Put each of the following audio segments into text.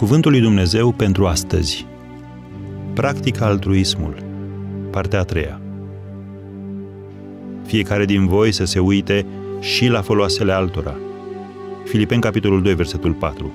Cuvântul lui Dumnezeu pentru astăzi. Practică altruismul. Partea a treia. Fiecare din voi să se uite și la foloasele altora. Filipeni, capitolul 2, versetul 4.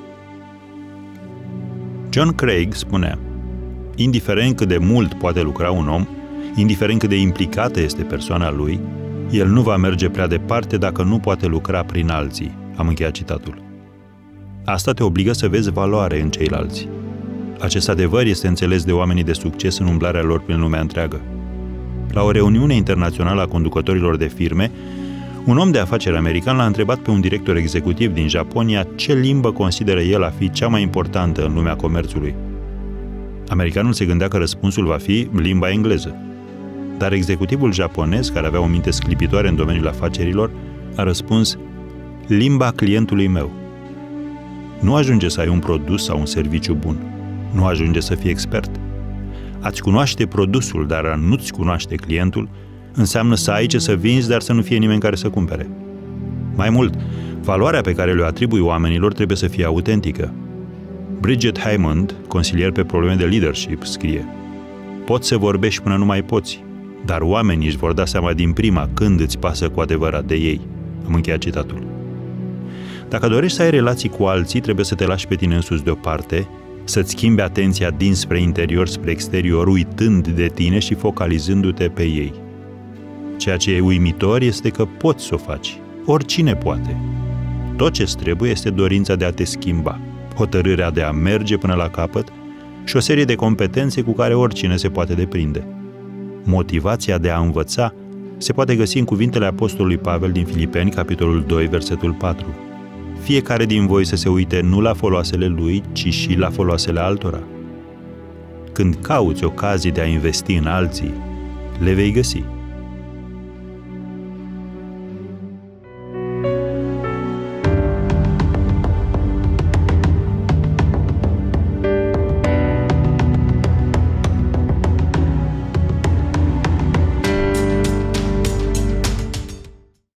John Craig spunea: indiferent cât de mult poate lucra un om, indiferent cât de implicată este persoana lui, el nu va merge prea departe dacă nu poate lucra prin alții. Am încheiat citatul. Asta te obligă să vezi valoare în ceilalți. Acest adevăr este înțeles de oamenii de succes în umblarea lor prin lumea întreagă. La o reuniune internațională a conducătorilor de firme, un om de afaceri american l-a întrebat pe un director executiv din Japonia ce limbă consideră el a fi cea mai importantă în lumea comerțului. Americanul se gândea că răspunsul va fi limba engleză. Dar executivul japonez, care avea o minte sclipitoare în domeniul afacerilor, a răspuns: limba clientului meu. Nu ajunge să ai un produs sau un serviciu bun. Nu ajunge să fii expert. A-ți cunoaște produsul, dar a nu-ți cunoaște clientul, înseamnă să ai ce să vinzi, dar să nu fie nimeni care să cumpere. Mai mult, valoarea pe care le-o atribui oamenilor trebuie să fie autentică. Bridget Haymond, consilier pe probleme de leadership, scrie: poți să vorbești până nu mai poți, dar oamenii își vor da seama din prima când îți pasă cu adevărat de ei. Am încheiat citatul. Dacă dorești să ai relații cu alții, trebuie să te lași pe tine însuți deoparte, să-ți schimbi atenția dinspre interior spre exterior, uitând de tine și focalizându-te pe ei. Ceea ce e uimitor este că poți să o faci. Oricine poate. Tot ce-ți trebuie este dorința de a te schimba, hotărârea de a merge până la capăt și o serie de competențe cu care oricine se poate deprinde. Motivația de a învăța se poate găsi în cuvintele apostolului Pavel din Filipeni, capitolul 2, versetul 4. Fiecare din voi să se uite nu la foloasele lui, ci și la foloasele altora. Când cauți ocazii de a investi în alții, le vei găsi.